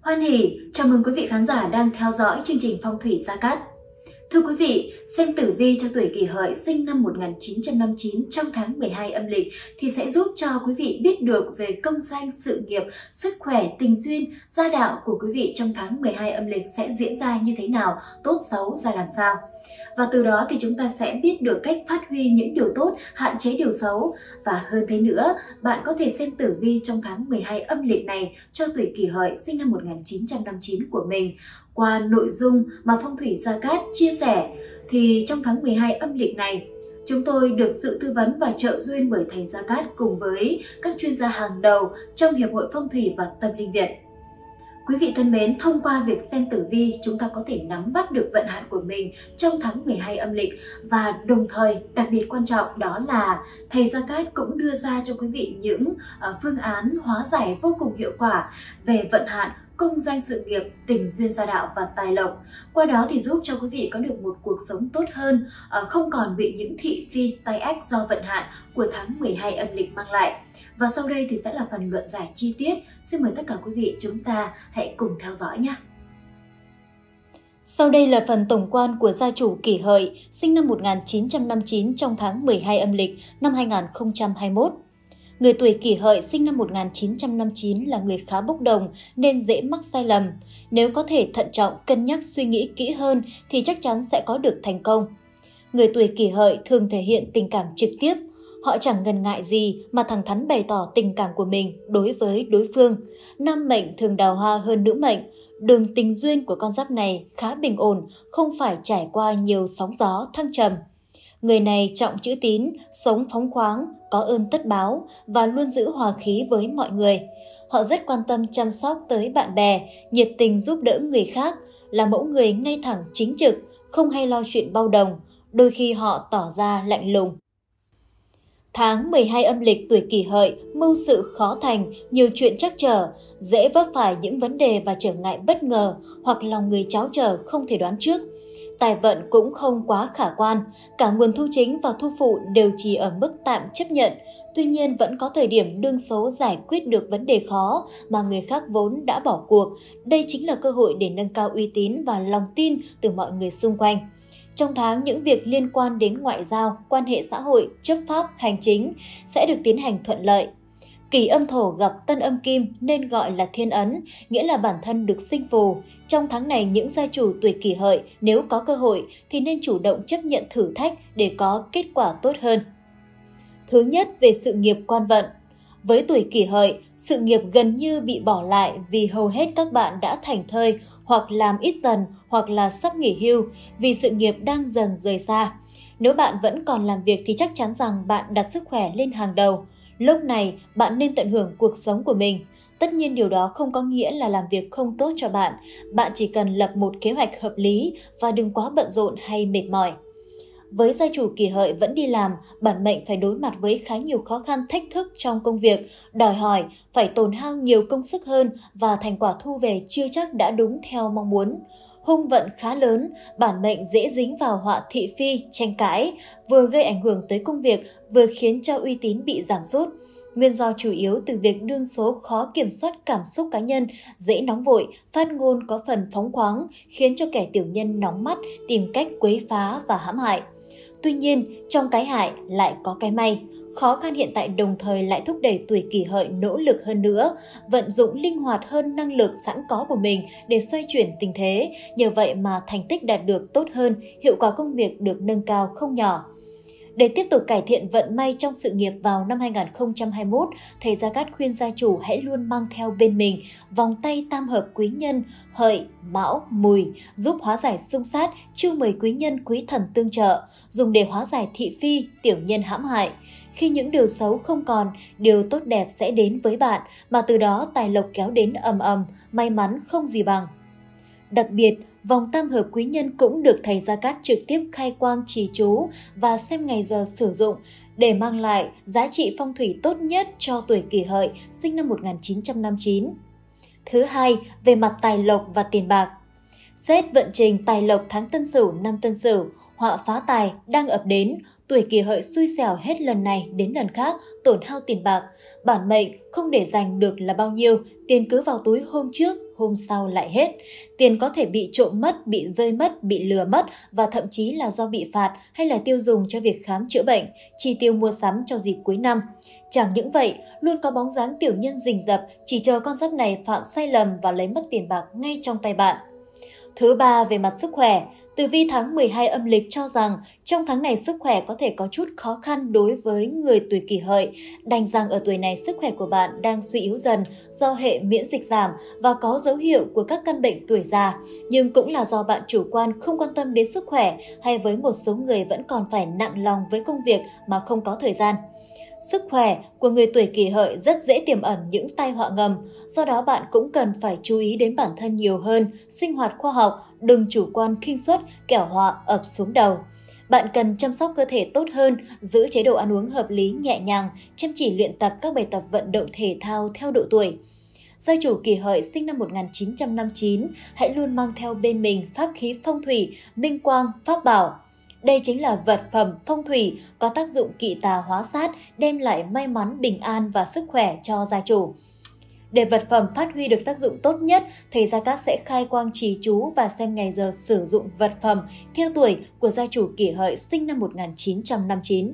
Hoan hỉ, chào mừng quý vị khán giả đang theo dõi chương trình Phong thủy Gia Cát. Thưa quý vị, xem tử vi cho tuổi Kỷ Hợi sinh năm 1959 trong tháng 12 âm lịch thì sẽ giúp cho quý vị biết được về công danh, sự nghiệp, sức khỏe, tình duyên, gia đạo của quý vị trong tháng 12 âm lịch sẽ diễn ra như thế nào, tốt xấu ra làm sao. Và từ đó thì chúng ta sẽ biết được cách phát huy những điều tốt, hạn chế điều xấu. Và hơn thế nữa, bạn có thể xem tử vi trong tháng 12 âm lịch này cho tuổi Kỷ Hợi sinh năm 1959 của mình. Qua nội dung mà Phong thủy Gia Cát chia sẻ thì trong tháng 12 âm lịch này, chúng tôi được sự tư vấn và trợ duyên bởi thầy Gia Cát cùng với các chuyên gia hàng đầu trong Hiệp hội Phong thủy và Tâm linh Việt. Quý vị thân mến, thông qua việc xem tử vi, chúng ta có thể nắm bắt được vận hạn của mình trong tháng 12 âm lịch và đồng thời đặc biệt quan trọng đó là thầy Gia Cát cũng đưa ra cho quý vị những phương án hóa giải vô cùng hiệu quả về vận hạn, công danh sự nghiệp, tình duyên gia đạo và tài lộc. Qua đó thì giúp cho quý vị có được một cuộc sống tốt hơn, không còn bị những thị phi tai ách do vận hạn của tháng 12 âm lịch mang lại. Và sau đây thì sẽ là phần luận giải chi tiết. Xin mời tất cả quý vị chúng ta hãy cùng theo dõi nhé. Sau đây là phần tổng quan của gia chủ Kỷ Hợi sinh năm 1959 trong tháng 12 âm lịch năm 2021. Người tuổi Kỷ Hợi sinh năm 1959 là người khá bốc đồng nên dễ mắc sai lầm. Nếu có thể thận trọng, cân nhắc suy nghĩ kỹ hơn thì chắc chắn sẽ có được thành công. Người tuổi Kỷ Hợi thường thể hiện tình cảm trực tiếp. Họ chẳng ngần ngại gì mà thẳng thắn bày tỏ tình cảm của mình đối với đối phương. Nam mệnh thường đào hoa hơn nữ mệnh. Đường tình duyên của con giáp này khá bình ổn, không phải trải qua nhiều sóng gió thăng trầm. Người này trọng chữ tín, sống phóng khoáng, có ơn tất báo và luôn giữ hòa khí với mọi người. Họ rất quan tâm chăm sóc tới bạn bè, nhiệt tình giúp đỡ người khác, là mẫu người ngay thẳng chính trực, không hay lo chuyện bao đồng, đôi khi họ tỏ ra lạnh lùng. Tháng 12 âm lịch tuổi Kỷ Hợi, mưu sự khó thành, nhiều chuyện trắc trở, dễ vấp phải những vấn đề và trở ngại bất ngờ hoặc lòng người tráo trở không thể đoán trước. Tài vận cũng không quá khả quan, cả nguồn thu chính và thu phụ đều chỉ ở mức tạm chấp nhận. Tuy nhiên vẫn có thời điểm đương số giải quyết được vấn đề khó mà người khác vốn đã bỏ cuộc. Đây chính là cơ hội để nâng cao uy tín và lòng tin từ mọi người xung quanh. Trong tháng, những việc liên quan đến ngoại giao, quan hệ xã hội, chấp pháp, hành chính sẽ được tiến hành thuận lợi. Kỷ âm thổ gặp tân âm kim nên gọi là thiên ấn, nghĩa là bản thân được sinh phù. Trong tháng này, những gia chủ tuổi Kỷ Hợi nếu có cơ hội thì nên chủ động chấp nhận thử thách để có kết quả tốt hơn. Thứ nhất, về sự nghiệp quan vận. Với tuổi Kỷ Hợi, sự nghiệp gần như bị bỏ lại vì hầu hết các bạn đã thảnh thơi hoặc làm ít dần hoặc là sắp nghỉ hưu vì sự nghiệp đang dần rời xa. Nếu bạn vẫn còn làm việc thì chắc chắn rằng bạn đặt sức khỏe lên hàng đầu. Lúc này, bạn nên tận hưởng cuộc sống của mình. Tất nhiên điều đó không có nghĩa là làm việc không tốt cho bạn. Bạn chỉ cần lập một kế hoạch hợp lý và đừng quá bận rộn hay mệt mỏi. Với gia chủ Kỷ Hợi vẫn đi làm, bản mệnh phải đối mặt với khá nhiều khó khăn thách thức trong công việc, đòi hỏi phải tốn hao nhiều công sức hơn và thành quả thu về chưa chắc đã đúng theo mong muốn. Hung vận khá lớn, bản mệnh dễ dính vào họa thị phi, tranh cãi, vừa gây ảnh hưởng tới công việc, vừa khiến cho uy tín bị giảm sút. Nguyên do chủ yếu từ việc đương số khó kiểm soát cảm xúc cá nhân, dễ nóng vội, phát ngôn có phần phóng khoáng, khiến cho kẻ tiểu nhân nóng mắt, tìm cách quấy phá và hãm hại. Tuy nhiên, trong cái hại lại có cái may. Khó khăn hiện tại đồng thời lại thúc đẩy tuổi Kỷ Hợi nỗ lực hơn nữa, vận dụng linh hoạt hơn năng lực sẵn có của mình để xoay chuyển tình thế. Nhờ vậy mà thành tích đạt được tốt hơn, hiệu quả công việc được nâng cao không nhỏ. Để tiếp tục cải thiện vận may trong sự nghiệp vào năm 2021, thầy Gia Cát khuyên gia chủ hãy luôn mang theo bên mình vòng tay tam hợp quý nhân Hợi, Mão, Mùi, giúp hóa giải xung sát, chiêu mời quý nhân quý thần tương trợ, dùng để hóa giải thị phi, tiểu nhân hãm hại. Khi những điều xấu không còn, điều tốt đẹp sẽ đến với bạn, mà từ đó tài lộc kéo đến ầm ầm, may mắn không gì bằng. Đặc biệt, vòng tam hợp quý nhân cũng được thầy Gia Cát trực tiếp khai quang trì chú và xem ngày giờ sử dụng để mang lại giá trị phong thủy tốt nhất cho tuổi Kỷ Hợi sinh năm 1959. Thứ hai, về mặt tài lộc và tiền bạc. Xét vận trình tài lộc tháng Tân Sửu năm Tân Sửu, họa phá tài đang ập đến, tuổi Kỷ Hợi xui xẻo hết lần này đến lần khác, tổn hao tiền bạc. Bản mệnh không để dành được là bao nhiêu, tiền cứ vào túi hôm trước, hôm sau lại hết. Tiền có thể bị trộm mất, bị rơi mất, bị lừa mất và thậm chí là do bị phạt hay là tiêu dùng cho việc khám chữa bệnh, chi tiêu mua sắm cho dịp cuối năm. Chẳng những vậy, luôn có bóng dáng tiểu nhân rình rập, chỉ chờ con giáp này phạm sai lầm và lấy mất tiền bạc ngay trong tay bạn. Thứ ba, về mặt sức khỏe. Tử vi tháng 12 âm lịch cho rằng trong tháng này sức khỏe có thể có chút khó khăn đối với người tuổi Kỷ Hợi. Đành rằng ở tuổi này sức khỏe của bạn đang suy yếu dần do hệ miễn dịch giảm và có dấu hiệu của các căn bệnh tuổi già. Nhưng cũng là do bạn chủ quan không quan tâm đến sức khỏe hay với một số người vẫn còn phải nặng lòng với công việc mà không có thời gian. Sức khỏe của người tuổi Kỷ Hợi rất dễ tiềm ẩn những tai họa ngầm, do đó bạn cũng cần phải chú ý đến bản thân nhiều hơn, sinh hoạt khoa học, đừng chủ quan khinh suất, kẻo họa ập xuống đầu. Bạn cần chăm sóc cơ thể tốt hơn, giữ chế độ ăn uống hợp lý nhẹ nhàng, chăm chỉ luyện tập các bài tập vận động thể thao theo độ tuổi. Gia chủ Kỷ Hợi sinh năm 1959, hãy luôn mang theo bên mình pháp khí phong thủy, minh quang, pháp bảo. Đây chính là vật phẩm phong thủy có tác dụng kỵ tà hóa sát, đem lại may mắn, bình an và sức khỏe cho gia chủ. Để vật phẩm phát huy được tác dụng tốt nhất, thầy Gia Cát sẽ khai quang trì chú và xem ngày giờ sử dụng vật phẩm theo tuổi của gia chủ Kỷ Hợi sinh năm 1959.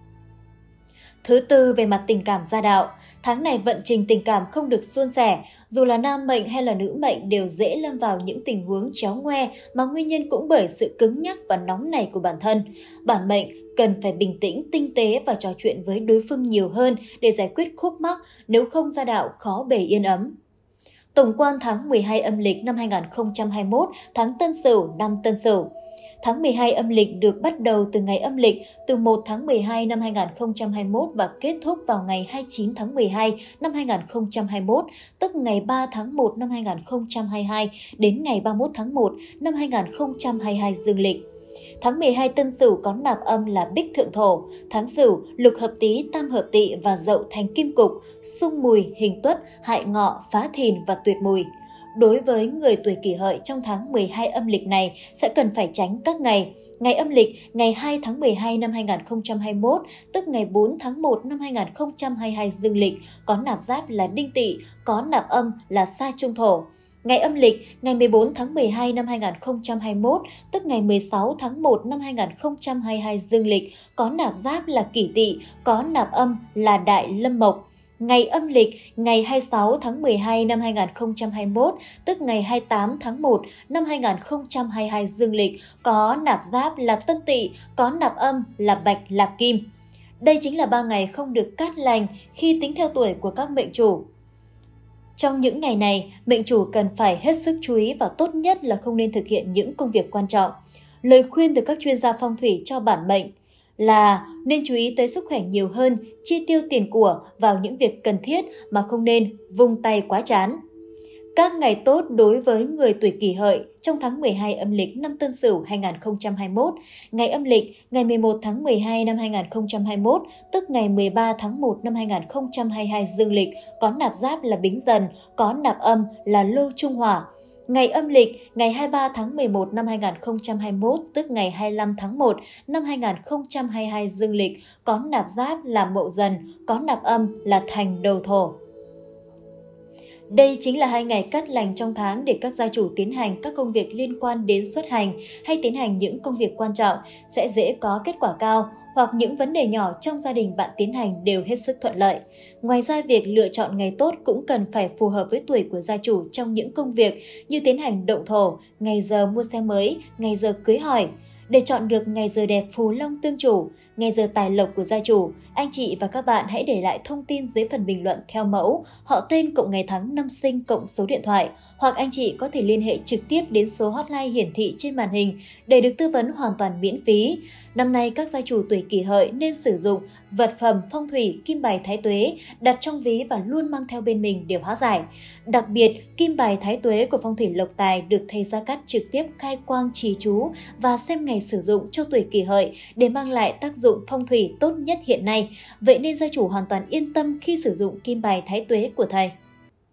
Thứ tư, về mặt tình cảm gia đạo. Tháng này vận trình tình cảm không được suôn sẻ, dù là nam mệnh hay là nữ mệnh đều dễ lâm vào những tình huống chéo ngoe mà nguyên nhân cũng bởi sự cứng nhắc và nóng nảy của bản thân. Bản mệnh cần phải bình tĩnh, tinh tế và trò chuyện với đối phương nhiều hơn để giải quyết khúc mắc, nếu không gia đạo khó bề yên ấm. Tổng quan tháng 12 âm lịch năm 2021, tháng Tân Sửu, năm Tân Sửu. Tháng 12 âm lịch được bắt đầu từ ngày âm lịch từ 1 tháng 12 năm 2021 và kết thúc vào ngày 29 tháng 12 năm 2021, tức ngày 3 tháng 1 năm 2022 đến ngày 31 tháng 1 năm 2022 dương lịch. Tháng 12 Tân Sửu có nạp âm là Bích Thượng Thổ, tháng Sửu, Lục Hợp Tý, Tam Hợp Tỵ và Dậu thành Kim Cục, xung Mùi, Hình Tuất, hại Ngọ, phá Thìn và tuyệt Mùi. Đối với người tuổi Kỷ Hợi trong tháng 12 âm lịch này sẽ cần phải tránh các ngày. Ngày âm lịch, ngày 2 tháng 12 năm 2021, tức ngày 4 tháng 1 năm 2022 dương lịch, có nạp giáp là Đinh Tỵ, có nạp âm là Sa Trung Thổ. Ngày âm lịch, ngày 14 tháng 12 năm 2021, tức ngày 16 tháng 1 năm 2022 dương lịch, có nạp giáp là Kỷ Tỵ, có nạp âm là Đại Lâm Mộc. Ngày âm lịch, ngày 26 tháng 12 năm 2021, tức ngày 28 tháng 1 năm 2022 dương lịch, có nạp giáp là Tân Tỵ, có nạp âm là Bạch Lạp Kim. Đây chính là 3 ngày không được cát lành khi tính theo tuổi của các mệnh chủ. Trong những ngày này, mệnh chủ cần phải hết sức chú ý và tốt nhất là không nên thực hiện những công việc quan trọng. Lời khuyên từ các chuyên gia phong thủy cho bản mệnh là nên chú ý tới sức khỏe nhiều hơn, chi tiêu tiền của vào những việc cần thiết mà không nên vung tay quá chán. Các ngày tốt đối với người tuổi Kỷ Hợi trong tháng 12 âm lịch năm Tân Sửu 2021. Ngày âm lịch, ngày 11 tháng 12 năm 2021, tức ngày 13 tháng 1 năm 2022 dương lịch, có nạp giáp là Bính Dần, có nạp âm là Lô Trung Hỏa. Ngày âm lịch, ngày 23 tháng 11 năm 2021, tức ngày 25 tháng 1 năm 2022 dương lịch, có nạp giáp là Mậu Dần, có nạp âm là Thành Đầu Thổ. Đây chính là 2 ngày cát lành trong tháng để các gia chủ tiến hành các công việc liên quan đến xuất hành hay tiến hành những công việc quan trọng sẽ dễ có kết quả cao, hoặc những vấn đề nhỏ trong gia đình bạn tiến hành đều hết sức thuận lợi. Ngoài ra, việc lựa chọn ngày tốt cũng cần phải phù hợp với tuổi của gia chủ trong những công việc như tiến hành động thổ, ngày giờ mua xe mới, ngày giờ cưới hỏi. Để chọn được ngày giờ đẹp phù long tương chủ, ngày giờ tài lộc của gia chủ, anh chị và các bạn hãy để lại thông tin dưới phần bình luận theo mẫu họ tên cộng ngày tháng năm sinh cộng số điện thoại, hoặc anh chị có thể liên hệ trực tiếp đến số hotline hiển thị trên màn hình để được tư vấn hoàn toàn miễn phí. Năm nay, các gia chủ tuổi Kỷ Hợi nên sử dụng vật phẩm phong thủy kim bài thái tuế đặt trong ví và luôn mang theo bên mình để hóa giải. Đặc biệt, kim bài thái tuế của phong thủy lộc tài được thầy Gia Cát trực tiếp khai quang trì chú và xem ngày sử dụng cho tuổi Kỷ Hợi để mang lại tác dụng phong thủy tốt nhất hiện nay. Vậy nên gia chủ hoàn toàn yên tâm khi sử dụng kim bài thái tuế của thầy.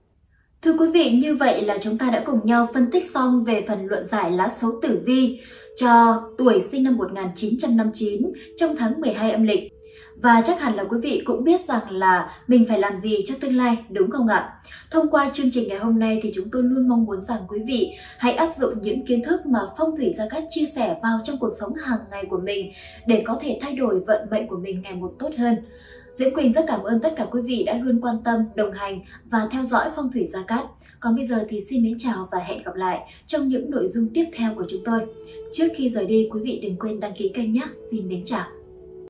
Thưa quý vị, như vậy là chúng ta đã cùng nhau phân tích xong về phần luận giải lá số tử vi. cho tuổi sinh năm 1959 trong tháng 12 âm lịch. Và chắc hẳn là quý vị cũng biết rằng là mình phải làm gì cho tương lai, đúng không ạ? Thông qua chương trình ngày hôm nay thì chúng tôi luôn mong muốn rằng quý vị hãy áp dụng những kiến thức mà Phong thủy Gia Cát chia sẻ vào trong cuộc sống hàng ngày của mình để có thể thay đổi vận mệnh của mình ngày một tốt hơn. Diễm Quỳnh rất cảm ơn tất cả quý vị đã luôn quan tâm, đồng hành và theo dõi Phong thủy Gia Cát. Còn bây giờ thì xin mến chào và hẹn gặp lại trong những nội dung tiếp theo của chúng tôi. Trước khi rời đi, quý vị đừng quên đăng ký kênh nhé. Xin mến chào.